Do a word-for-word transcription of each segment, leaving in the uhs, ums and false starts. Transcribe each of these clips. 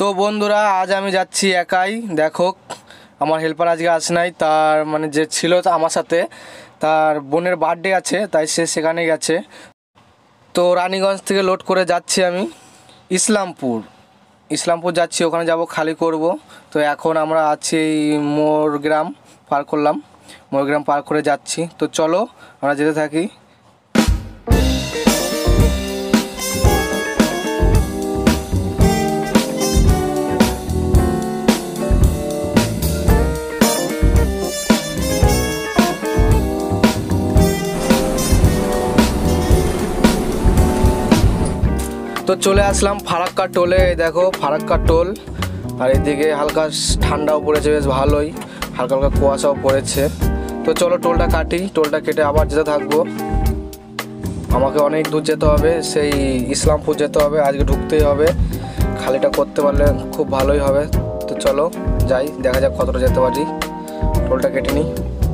তো বন্ধুরা আজ আমি যাচ্ছি একাই। দেখো আমার হেল্পার আজকে আসে নাই, তার মানে যে ছিল আমার সাথে তার বোনের বার্থডে আছে, তাই সে সেখানে গেছে। তো রানীগঞ্জ থেকে লোড করে যাচ্ছি আমি ইসলামপুর ইসলামপুর যাচ্ছি, ওখানে যাব খালি করব। তো এখন আমরা আছি মোরগ্রাম পার করলাম, মোরগ্রাম পার করে যাচ্ছি। তো চলো আমরা যেতে থাকি। তো চলে আসলাম ফারাক্কা টোলে। দেখো ফারাক্কা টোল, আর এদিকে হালকা ঠান্ডাও পড়েছে, বেশ ভালোই, হালকা হালকা কুয়াশাও পড়েছে। তো চলো টোলটা কাটি, টোলটা কেটে আবার যেতে থাকবো। আমাকে অনেক দূর যেতে হবে, সেই ইসলামপুর যেতে হবে, আজকে ঢুকতেই হবে। খালিটা করতে পারলে খুব ভালোই হবে। তো চলো যাই, দেখা যাক কতটা যেতে পারি। টোলটা কেটে নিই।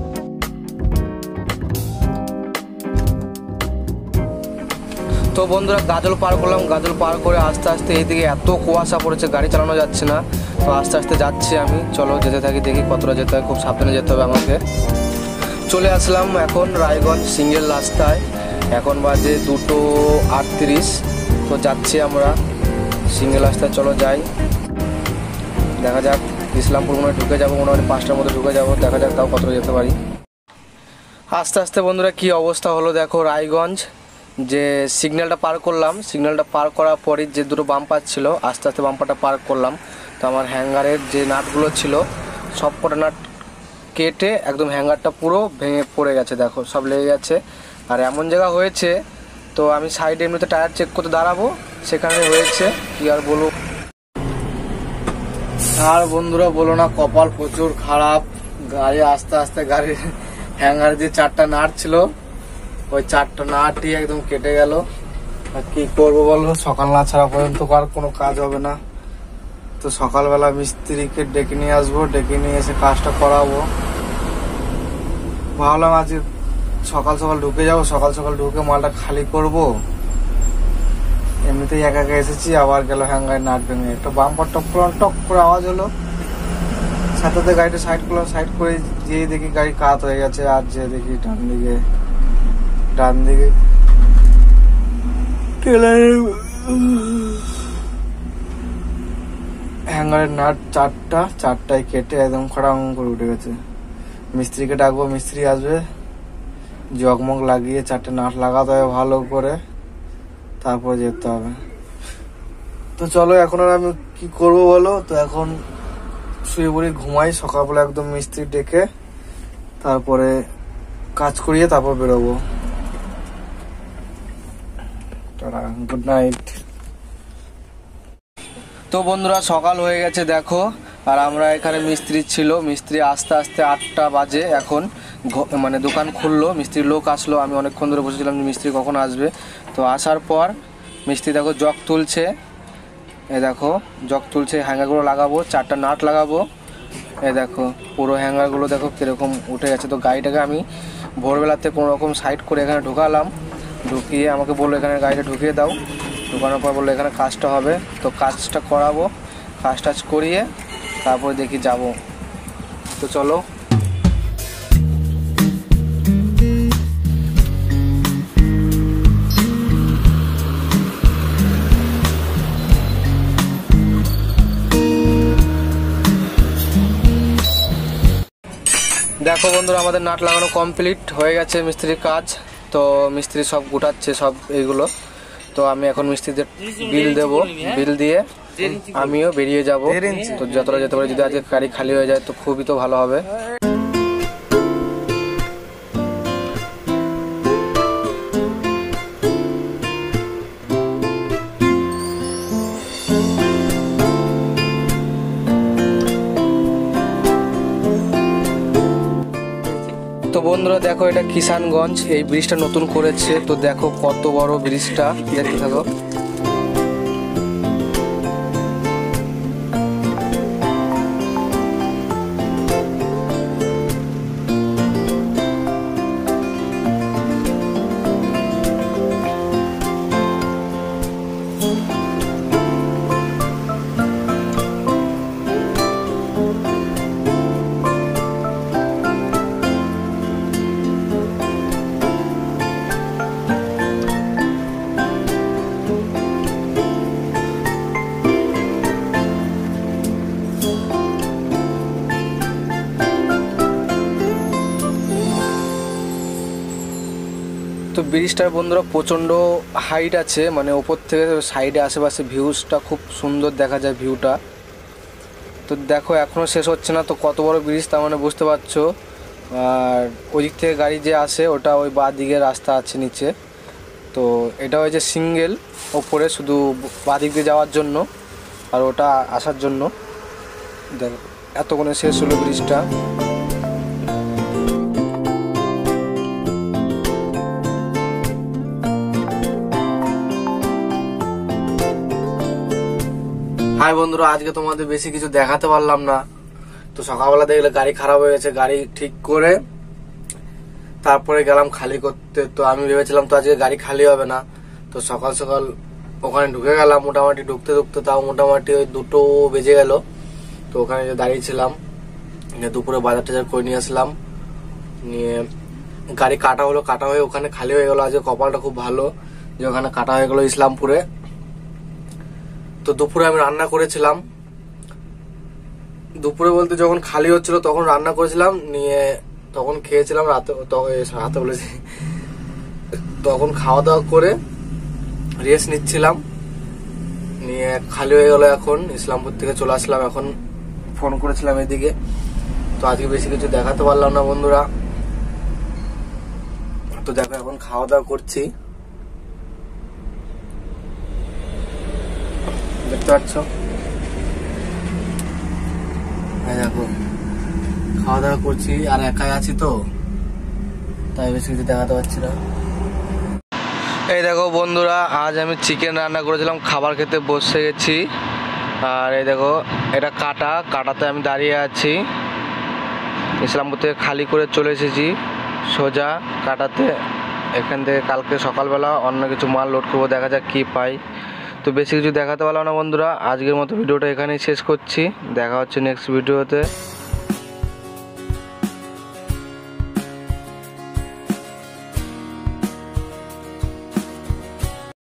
তো বন্ধুরা গাজল পার করলাম, গাজল পার করে আস্তে আস্তে এইদিকে এত কুয়াশা পড়েছে, গাড়ি চালানো যাচ্ছে না। তো আস্তে আস্তে যাচ্ছি আমি, চলো যেতে থাকি, দেখি কতটা যেতে হয়। খুব সাবধানে যেতে হবে আমাকে। চলে আসলাম এখন রায়গঞ্জ সিঙ্গেল রাস্তায়, এখন বাজে দুটো আটত্রিশ। তো যাচ্ছি আমরা সিঙ্গেল রাস্তায়, চলো যাই, দেখা যাক। ইসলামপুর মনে হয় ঢুকে যাবো, মনে হয় পাঁচটার মধ্যে ঢুকে যাবো, দেখা যাক তাও কতটা যেতে পারি। আস্তে আস্তে বন্ধুরা কি অবস্থা হলো দেখো। রায়গঞ্জ যে সিগন্যালটা পার করলাম, সিগন্যালটা পার করার পরই যে দুটো বাম্পার ছিল, আস্তে আস্তে বাম্পারটা পার করলাম। তো আমার হ্যাঙ্গারের যে নাটগুলো ছিল সব কটা নাট কেটে একদম হ্যাঙ্গারটা পুরো ভেঙে পড়ে গেছে, দেখো সব লেগে গেছে। আর এমন জায়গা হয়েছে, তো আমি সাইডে এমনিতে টায়ার চেক করতে দাঁড়াবো, সেখানে হয়েছে, কি আর বলবো। আর বন্ধুরা বলো না, কপাল প্রচুর খারাপ। গাড়ি আস্তে আস্তে গাড়ির হ্যাঙ্গার যে চারটা নাট ছিল, ওই চারটা নাটই একদম কেটে গেল। আর কি করবো বলো, সকাল না ছাড়া পর্যন্ত আর কোনো কাজ হবে না। তো সকালবেলা মিস্ত্রিকে ডেকে নিয়ে আসবো, ডেকে নিয়ে এসে কাজটা করাবো। ভাবলাম আজকে সকাল সকাল ঢুকে যাবো, সকাল সকাল ঢুকে মালটা খালি করব। এমনিতেই একা একা এসেছি, আবার গেল হ্যাঙ্গার নাট ভেঙে। একটা বাম্পার টপ করলাম, টক করে আওয়াজ হলো, সাথে গাড়িটা সাইড করলাম, সাইড করে যেয়ে দেখি গাড়ি কাত হয়ে গেছে। আর যে দেখি ডান দিকে ডান দিকে হ্যাঙ্গারের নাট চারটা চারটায় কেটে একদম খড়াং করে উঠে গেছে। মিস্ত্রিকে ডাকবো, মিস্ত্রি আসবে, জগমগ লাগিয়ে চারটে নাট লাগাতে হবে ভালো করে, তারপর যেতে হবে। তো চলো এখন আর আমি কি করবো বলো। তো এখন শুয়ে পড়ি, ঘুমাই, সকালবেলা একদম মিস্ত্রি ডেকে তারপরে কাজ করিয়ে তারপর বেরোবো। Good night. তো বন্ধুরা সকাল হয়ে গেছে দেখো, আর আমরা এখানে মিস্ত্রি ছিল, মিস্ত্রি আস্তে আস্তে আটটা বাজে এখন, মানে দোকান খুললো, মিস্ত্রির লোক আসলো। আমি অনেকক্ষণ ধরে বসেছিলাম যে মিস্ত্রি কখন আসবে। তো আসার পর মিস্ত্রি দেখো জগ তুলছে, এ দেখো জগ তুলছে, হ্যাঙ্গারগুলো লাগাবো, চারটা নাট লাগাবো। এ দেখো পুরো হ্যাঙ্গারগুলো দেখো কীরকম উঠে গেছে। তো গাড়িটাকে আমি ভোরবেলাতে কোনো রকম সাইড করে এখানে ঢুকালাম, ঢুকিয়ে আমাকে বললো এখানে গাড়িটা ঢুকিয়ে দাও। ঢুকানোর পর বললো এখানে কাজটা হবে। তো কাজটা করাবো, কাজ টাজ করিয়ে তারপরে দেখি যাব। তো চলো। দেখো বন্ধুরা আমাদের নাট লাগানো কমপ্লিট হয়ে গেছে, মিস্ত্রির কাজ। তো মিস্ত্রি সব গুটাচ্ছে সব এইগুলো। তো আমি এখন মিস্ত্রিদের বিল দেবো, বিল দিয়ে আমিও বেরিয়ে যাব। তো যতটা যেতে পারি, যদি আজকে গাড়ি খালি হয়ে যায় তো খুবই তো ভালো হবে। তো বন্ধুরা দেখো এটা কিষানগঞ্জ, এই ব্রিজটা নতুন করেছে। তো দেখো কত বড় ব্রিজটা, দেখতে থাকো। ব্রিজটার বন্ধুরা প্রচণ্ড হাইট আছে, মানে ওপর থেকে সাইডে আশেপাশে ভিউজটা খুব সুন্দর দেখা যায় ভিউটা। তো দেখো এখনও শেষ হচ্ছে না, তো কত বড় ব্রিজ তার মানে বুঝতে পারছো। আর ওই দিক থেকে গাড়ি যে আসে ওটা ওই বাঁ দিকে রাস্তা আছে নিচে, তো এটা হয়েছে সিঙ্গেল, ওপরে শুধু বাঁ দিক দিয়ে যাওয়ার জন্য আর ওটা আসার জন্য। দেখো এতক্ষণে শেষ হলো ব্রিজটা। হাই বন্ধুরা, আজকে তোমাদের বেশি কিছু দেখাতে পারলাম না। তো সকালবেলা দেখলে গাড়ি খারাপ হয়ে গেছে, গাড়ি ঠিক করে তারপরে গেলাম খালি করতে। তো আমি ভেবেছিলাম তো আজকে গাড়ি খালি হবে না, তো সকাল সকাল ওখানে ঢুকে গেলাম। মোটামুটি ঢুকতে ঢুকতে তাও মোটামুটি ওই দুটো বেজে গেল। তো ওখানে যে দাঁড়িয়েছিলাম, দুপুরে বাজার টাজার করে নিয়ে আসলাম, নিয়ে গাড়ি কাটা হলো, কাটা হয়ে ওখানে খালি হয়ে গেল। আজকে কপালটা খুব ভালো যে ওখানে কাটা হয়ে গেল ইসলামপুরে। তো দুপুরে আমি রান্না করেছিলাম, দুপুরে বলতে যখন খালি হচ্ছিল তখন রান্না করেছিলাম, নিয়ে তখন খেয়েছিলাম রাতে, রাতে বলেছি তখন খাওয়া দাওয়া করে রেস্ট নিচ্ছিলাম, নিয়ে খালি হয়ে গেল। এখন ইসলামপুর থেকে চলে আসলাম, এখন ফোন করেছিলাম এদিকে। তো আজকে বেশি কিছু দেখাতে পারলাম না বন্ধুরা। তো দেখো এখন খাওয়া দাওয়া করছি, দেখতে পাচ্ছ। দেখো খাওয়া দাওয়া করছি, আর একাই আছি তো তাই বেশি কিছু দেখাতে পারছি না। এই দেখো বন্ধুরা, আজ আমি চিকেন রান্না করেছিলাম, খাবার খেতে বসে গেছি। আর এই দেখো এটা কাটা, কাটাতে আমি দাঁড়িয়ে আছি। ইসলামপুর থেকে খালি করে চলে এসেছি সোজা কাটাতে। এখান থেকে কালকে সকালবেলা অন্য কিছু মাল লোড করবো, দেখা যাক কী পাই। তো বেশি কিছু দেখাতে পারলাম না বন্ধুরা। আজকের মতো ভিডিওটা এখানেই শেষ করছি, দেখা হচ্ছে নেক্সট ভিডিওতে।